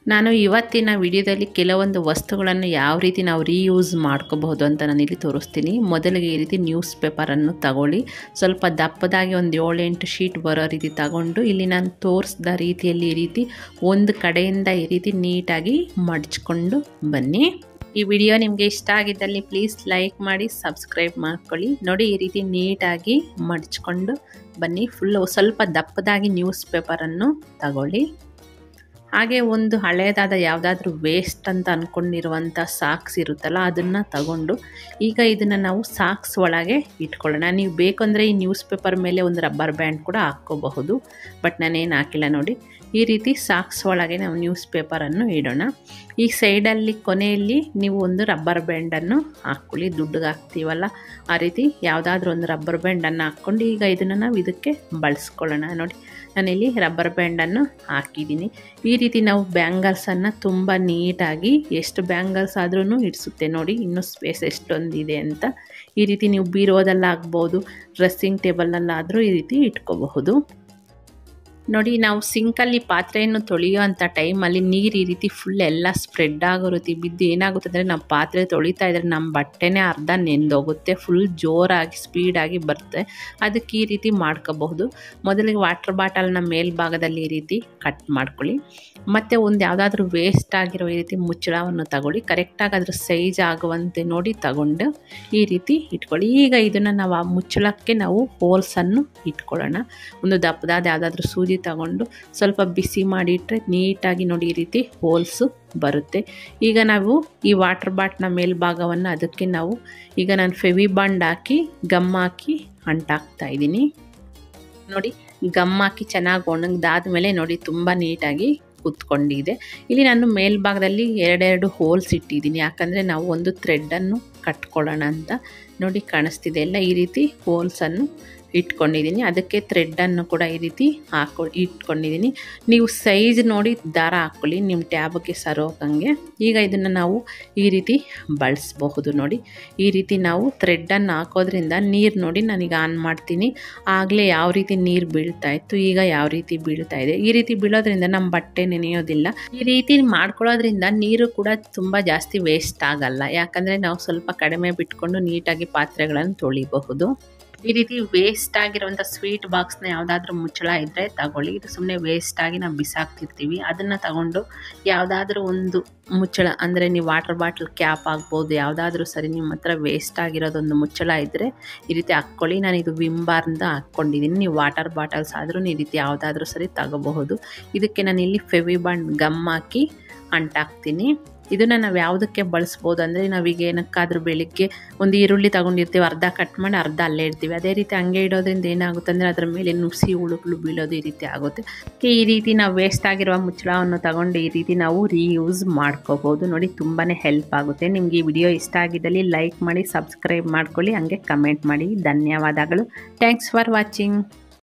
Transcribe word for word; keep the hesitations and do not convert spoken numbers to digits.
ನಾನು ಇವತ್ತಿನ ವಿಡಿಯೋದಲ್ಲಿ ಕೆಲವೊಂದು ವಸ್ತುಗಳನ್ನು ಯಾವ ರೀತಿ ನಾವು ರೀಯೂಸ್ ಮಾಡ್ಕೋಬಹುದು ಅಂತ ನಾನು ಇಲ್ಲಿ ತೋರಿಸ್ತೀನಿ. ಮೊದಲಿಗೆ ಈ ರೀತಿ ನ್ಯೂಸ್ ಪೇಪರನ್ನು ತಗೊಳ್ಳಿ, ಸ್ವಲ್ಪ ದಪ್ಪದಾಗಿ ಒಂದು ಏಳು ಎಂಟು ಶೀಟ್ ಬರೋ ರೀತಿ ತಗೊಂಡು ಇಲ್ಲಿ ನಾನು ತೋರಿಸಿದ ರೀತಿಯಲ್ಲಿ ಈ ರೀತಿ ಒಂದು ಕಡೆಯಿಂದ ಈ ರೀತಿ ನೀಟಾಗಿ ಮಡಚ್ಕೊಂಡು ಬನ್ನಿ. ಈ ವಿಡಿಯೋ ನಿಮಗೆ ಇಷ್ಟ ಆಗಿದ್ದಲ್ಲಿ ಪ್ಲೀಸ್ ಲೈಕ್ ಮಾಡಿ, ಸಬ್ಸ್ಕ್ರೈಬ್ ಮಾಡ್ಕೊಳ್ಳಿ. ನೋಡಿ, ಈ ರೀತಿ ನೀಟಾಗಿ ಮಡಚ್ಕೊಂಡು ಬನ್ನಿ. ಫುಲ್ಲು ಸ್ವಲ್ಪ ದಪ್ಪದಾಗಿ ನ್ಯೂಸ್ ಪೇಪರನ್ನು ತಗೊಳ್ಳಿ. ಹಾಗೆ ಒಂದು ಹಳೆಯದಾದ ಯಾವುದಾದ್ರೂ ವೇಸ್ಟ್ ಅಂತ ಅಂದ್ಕೊಂಡಿರುವಂಥ ಸಾಕ್ಸ್ ಇರುತ್ತಲ್ಲ, ಅದನ್ನು ತಗೊಂಡು ಈಗ ಇದನ್ನು ನಾವು ಸಾಕ್ಸ್ ಒಳಗೆ ಇಟ್ಕೊಳ್ಳೋಣ. ನೀವು ಬೇಕಂದರೆ ಈ ನ್ಯೂಸ್ ಪೇಪರ್ ಮೇಲೆ ಒಂದು ರಬ್ಬರ್ ಬ್ಯಾಂಡ್ ಕೂಡ ಹಾಕ್ಕೋಬಹುದು, ಬಟ್ ನಾನೇನು ಹಾಕಿಲ್ಲ. ನೋಡಿ, ಈ ರೀತಿ ಸಾಕ್ಸ್ ಒಳಗೆ ನಾವು ನ್ಯೂಸ್ ಪೇಪರನ್ನು ಇಡೋಣ. ಈ ಸೈಡಲ್ಲಿ ಕೊನೆಯಲ್ಲಿ ನೀವು ಒಂದು ರಬ್ಬರ್ ಬ್ಯಾಂಡನ್ನು ಹಾಕ್ಕೊಳ್ಳಿ. ದುಡ್ಡಿಗೆ ಹಾಕ್ತೀವಲ್ಲ ಆ ರೀತಿ ಯಾವುದಾದ್ರೂ ಒಂದು ರಬ್ಬರ್ ಬ್ಯಾಂಡನ್ನು ಹಾಕ್ಕೊಂಡು ಈಗ ಇದನ್ನು ನಾವು ಇದಕ್ಕೆ ಬಳಸ್ಕೊಳ್ಳೋಣ. ನೋಡಿ, ನಾನಿಲ್ಲಿ ರಬ್ಬರ್ ಬ್ಯಾಂಡನ್ನು ಹಾಕಿದ್ದೀನಿ. ಈ ರೀತಿ ನಾವು ಬ್ಯಾಂಗಲ್ಸನ್ನು ತುಂಬ ನೀಟಾಗಿ ಎಷ್ಟು ಬ್ಯಾಂಗಲ್ಸ್ ಆದ್ರೂ ಇಡಿಸುತ್ತೆ. ನೋಡಿ, ಇನ್ನೂ ಸ್ಪೇಸ್ ಎಷ್ಟೊಂದಿದೆ ಅಂತ. ಈ ರೀತಿ ನೀವು ಬೀರೋದಲ್ಲಾಗ್ಬೋದು, ಡ್ರೆಸ್ಸಿಂಗ್ ಟೇಬಲಲ್ಲಾದರೂ ಈ ರೀತಿ ಇಟ್ಕೋಬಹುದು. ನೋಡಿ, ನಾವು ಸಿಂಕಲ್ಲಿ ಪಾತ್ರೆಯನ್ನು ತೊಳೆಯೋ ಅಂಥ ಟೈಮಲ್ಲಿ ನೀರು ಈ ರೀತಿ ಫುಲ್ ಎಲ್ಲ ಸ್ಪ್ರೆಡ್ ಆಗೋ ರೀತಿ ಬಿದ್ದು ಏನಾಗುತ್ತೆ ಅಂದರೆ ನಾವು ಪಾತ್ರೆ ತೊಳಿತಾ ಇದ್ದರೆ ನಮ್ಮ ಬಟ್ಟೆನೇ ಅರ್ಧ ನೆಂದೋಗುತ್ತೆ, ಫುಲ್ ಜೋರಾಗಿ ಸ್ಪೀಡಾಗಿ ಬರುತ್ತೆ. ಅದಕ್ಕೆ ಈ ರೀತಿ ಮಾಡ್ಕೋಬಹುದು. ಮೊದಲಿಗೆ ವಾಟರ್ ಬಾಟಲ್ನ ಮೇಲ್ಭಾಗದಲ್ಲಿ ಈ ರೀತಿ ಕಟ್ ಮಾಡ್ಕೊಳ್ಳಿ. ಮತ್ತು ಒಂದು ಯಾವುದಾದ್ರೂ ವೇಸ್ಟ್ ಆಗಿರೋ ಈ ರೀತಿ ಮುಚ್ಚಳವನ್ನು ತಗೊಳ್ಳಿ. ಕರೆಕ್ಟಾಗಿ ಅದ್ರ ಸೈಜ್ ಆಗುವಂತೆ ನೋಡಿ ತಗೊಂಡು ಈ ರೀತಿ ಇಟ್ಕೊಳ್ಳಿ. ಈಗ ಇದನ್ನು ನಾವು ಆ ಮುಚ್ಚಳಕ್ಕೆ ನಾವು ಹೋಲ್ಸನ್ನು ಇಟ್ಕೊಳ್ಳೋಣ. ಒಂದು ದಪ್ಪದಾದ ಯಾವುದಾದ್ರೂ ಸೂಜಿ ತಗೊಂಡು ಸ್ವಲ್ಪ ಬಿಸಿ ಮಾಡಿಟ್ರೆ ನೀಟಾಗಿ ನೋಡಿ ಈ ರೀತಿ ಹೋಲ್ಸು ಬರುತ್ತೆ. ಈಗ ನಾವು ಈ ವಾಟರ್ ಬಾಟ್ನ ಮೇಲ್ಭಾಗವನ್ನು ಅದಕ್ಕೆ ನಾವು ಈಗ ನಾನು ಫೆವಿ ಬಾಂಡ್ ಹಾಕಿ ಗಮ್ ಹಾಕಿ ಅಂಟಾಕ್ತಾ ಇದ್ದೀನಿ. ನೋಡಿ, ಗಮ್ ಹಾಕಿ ಚೆನ್ನಾಗಿ ಒಣಗ್ದಾದ್ಮೇಲೆ ನೋಡಿ ತುಂಬ ನೀಟಾಗಿ ಕುತ್ಕೊಂಡಿದೆ. ಇಲ್ಲಿ ನಾನು ಮೇಲ್ಭಾಗದಲ್ಲಿ ಎರಡೆರಡು ಹೋಲ್ಸ್ ಇಟ್ಟಿದ್ದೀನಿ, ಯಾಕಂದರೆ ನಾವು ಒಂದು ಥ್ರೆಡ್ಡನ್ನು ಕಟ್ಕೊಳ್ಳೋಣ ಅಂತ. ನೋಡಿ, ಕಾಣಿಸ್ತಿದೆ ಎಲ್ಲ, ಈ ರೀತಿ ಹೋಲ್ಸನ್ನು ಇಟ್ಕೊಂಡಿದ್ದೀನಿ. ಅದಕ್ಕೆ ಥ್ರೆಡ್ಡನ್ನು ಕೂಡ ಈ ರೀತಿ ಹಾಕೊ ಇಟ್ಕೊಂಡಿದ್ದೀನಿ. ನೀವು ಸೈಜ್ ನೋಡಿ ದಾರ ಹಾಕ್ಕೊಳ್ಳಿ, ನಿಮ್ಮ ಟ್ಯಾಬಕ್ಕೆ ಸರೋಕಂಗೆ. ಈಗ ಇದನ್ನು ನಾವು ಈ ರೀತಿ ಬಳಸಬಹುದು. ನೋಡಿ, ಈ ರೀತಿ ನಾವು ಥ್ರೆಡ್ಡನ್ನು ಹಾಕೋದ್ರಿಂದ ನೀರು ನೋಡಿ ನಾನೀಗ ಆನ್ ಮಾಡ್ತೀನಿ. ಆಗಲೇ ಯಾವ ರೀತಿ ನೀರು ಬೀಳ್ತಾ ಇತ್ತು, ಈಗ ಯಾವ ರೀತಿ ಬೀಳ್ತಾ ಇದೆ. ಈ ರೀತಿ ಬೀಳೋದ್ರಿಂದ ನಮ್ಮ ಬಟ್ಟೆ ನೆನೆಯೋದಿಲ್ಲ. ಈ ರೀತಿ ಮಾಡ್ಕೊಳ್ಳೋದ್ರಿಂದ ನೀರು ಕೂಡ ತುಂಬ ಜಾಸ್ತಿ ವೇಸ್ಟ್ ಆಗಲ್ಲ, ಯಾಕಂದರೆ ನಾವು ಸ್ವಲ್ಪ ಕಡಿಮೆ ಬಿಟ್ಕೊಂಡು ನೀಟಾಗಿ ಪಾತ್ರೆಗಳನ್ನು ತೊಳಿಬಹುದು. ಈ ರೀತಿ ವೇಸ್ಟ್ ಆಗಿರುವಂಥ ಸ್ವೀಟ್ ಬಾಕ್ಸ್ನ ಯಾವುದಾದ್ರೂ ಮುಚ್ಚಳ ಇದ್ದರೆ ತಗೊಳ್ಳಿ. ಇದು ಸುಮ್ಮನೆ ವೇಸ್ಟ್ ಆಗಿ ನಾವು ಬಿಸಾಕ್ತಿರ್ತೀವಿ, ಅದನ್ನು ತಗೊಂಡು ಯಾವುದಾದ್ರೂ ಒಂದು ಮುಚ್ಚಳ, ಅಂದರೆ ನೀವು ವಾಟರ್ ಬಾಟಲ್ ಕ್ಯಾಪ್ ಆಗ್ಬೋದು, ಯಾವುದಾದ್ರೂ ಸರಿ ನಿಮ್ಮ ಹತ್ರ ವೇಸ್ಟ್ ಆಗಿರೋದೊಂದು ಮುಚ್ಚಳ ಇದ್ದರೆ ಈ ರೀತಿ ಹಾಕ್ಕೊಳ್ಳಿ. ನಾನು ಇದು ವಿಮ್ ಬಾರ್ನಿಂದ ಹಾಕ್ಕೊಂಡಿದ್ದೀನಿ. ನೀವು ವಾಟರ್ ಬಾಟಲ್ಸ್ ಆದರೂ ಈ ರೀತಿ ಯಾವುದಾದ್ರೂ ಸರಿ ತಗೋಬಹುದು. ಇದಕ್ಕೆ ನಾನು ಇಲ್ಲಿ ಫೆವಿ ಬಾಂಡ್ ಗಮ್ ಹಾಕಿ ಅಂಟಾಕ್ತೀನಿ. ಇದನ್ನು ನಾವು ಯಾವುದಕ್ಕೆ ಬಳಸ್ಬೋದು ಅಂದರೆ, ನಾವೀಗ ಏನಕ್ಕಾದ್ರೂ ಬೆಳಿಗ್ಗೆ ಒಂದು ಈರುಳ್ಳಿ ತೊಗೊಂಡಿರ್ತೀವಿ, ಅರ್ಧ ಕಟ್ ಮಾಡಿ ಅರ್ಧ ಅಲ್ಲೇ ಇಡ್ತೀವಿ. ಅದೇ ರೀತಿ ಹಂಗೆ ಇಡೋದ್ರಿಂದ ಏನಾಗುತ್ತೆ ಅಂದರೆ ಅದರ ಮೇಲೆ ನುಸಿ ಹುಳುಗಳು ಬೀಳೋದು ಈ ರೀತಿ ಆಗುತ್ತೆ. ಈ ರೀತಿ ನಾವು ವೇಸ್ಟ್ ಆಗಿರುವ ಮುಚ್ಚಳವನ್ನು ತಗೊಂಡು ಈ ರೀತಿ ನಾವು ರೀಯೂಸ್ ಮಾಡ್ಕೋಬೋದು. ನೋಡಿ, ತುಂಬಾ ಹೆಲ್ಪ್ ಆಗುತ್ತೆ. ನಿಮಗೆ ಈ ವಿಡಿಯೋ ಇಷ್ಟ ಆಗಿದ್ದಲ್ಲಿ ಲೈಕ್ ಮಾಡಿ, ಸಬ್ಸ್ಕ್ರೈಬ್ ಮಾಡ್ಕೊಳ್ಳಿ, ಹಂಗೆ ಕಮೆಂಟ್ ಮಾಡಿ. ಧನ್ಯವಾದಗಳು. Thanks for watching.